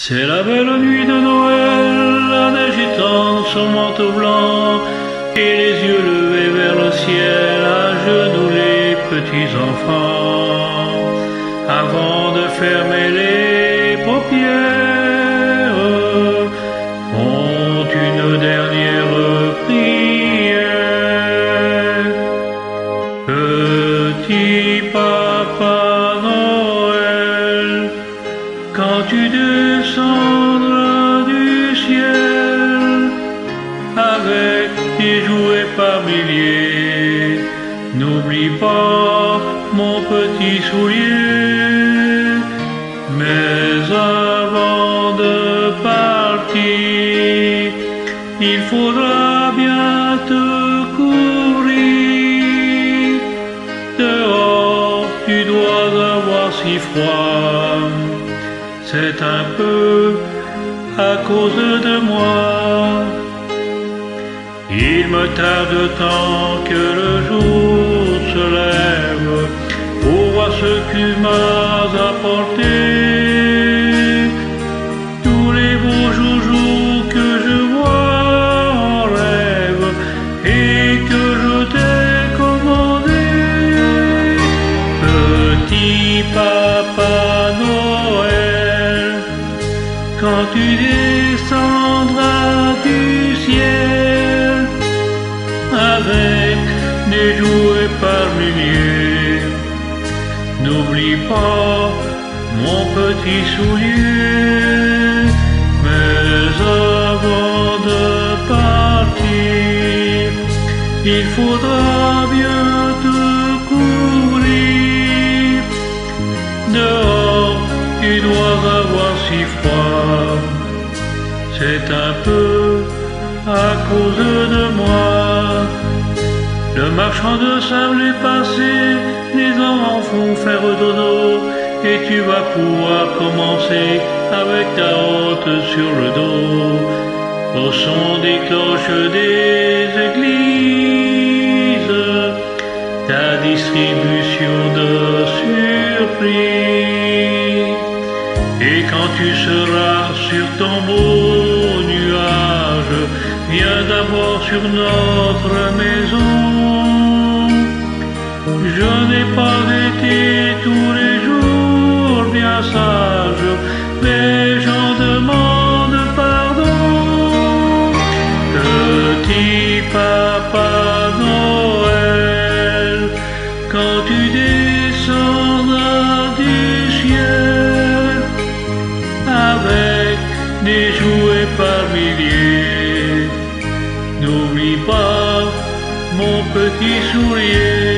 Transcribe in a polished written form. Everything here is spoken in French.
C'est la belle nuit de Noël, la neige étend son manteau blanc, et les yeux levés vers le ciel, à genoux les petits enfants. Avant de fermer les paupières, font une dernière prière. Petit Papa Noël, quand tu descendras du ciel, avec des jouets par milliers, n'oublie pas mon petit soulier. Mais avant de partir, il faudra bien te courir. Dehors, tu dois avoir si froid. C'est un peu à cause de moi. Il me tarde tant que le jour se lève pour voir ce que tu m'as apporté. Tous les beaux joujoux que je vois en rêve et que je t'ai commandé. Petit Papa Noël, quand tu descendras du ciel, avec des jouets par milliers, n'oublie pas mon petit soulier. Mais avant de partir, il faudra bien te couvrir. Dehors, tu dois avoir si froid. C'est un peu à cause de moi. Le marchand de sable est passé, les enfants font faire dodo, et tu vas pouvoir commencer avec ta hotte sur le dos. Au son des cloches des églises, ta distribution de surprise. Et quand tu seras sur ton beau nuage, viens d'abord sur notre maison. Je n'ai pas été tous les jours bien sage, mais j'en demande pardon. Petit Papa Noël, quand tu descendras du ciel, avec des jouets par milliers, n'oublie pas mon petit soulier.